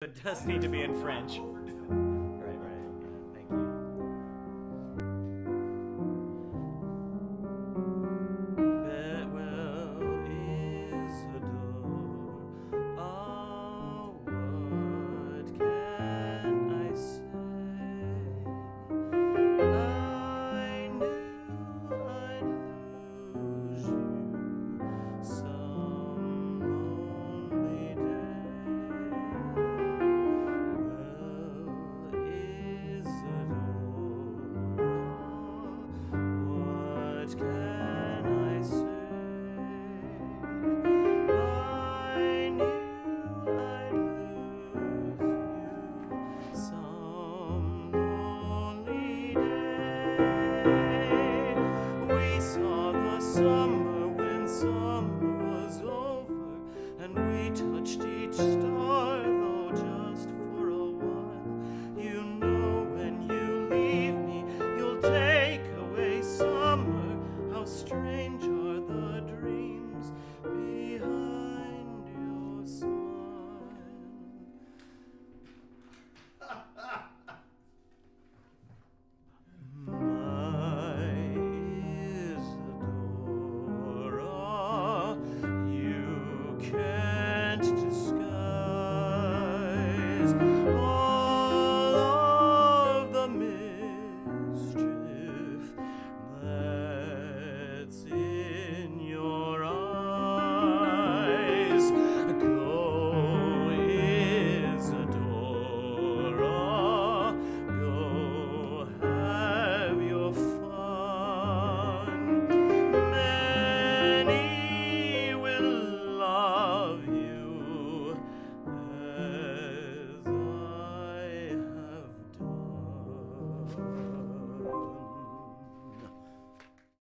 It does need to be in French. Right, right. Yeah, thank you. Well, Isadora, oh, what can I say? I knew I'd lose you some lonely day. Well, Isadora, what can I say? I knew I'd lose you some lonely day. We saw the summer when summer was over, and we touched each star, though just for a while. You know when you leave me, you'll take away summer. How strange are the dreams behind your smile. My Isadora, you can't disguise all of the mischief that's in your eyes. Go, Isadora, go have your fun. Many will love you as I have done.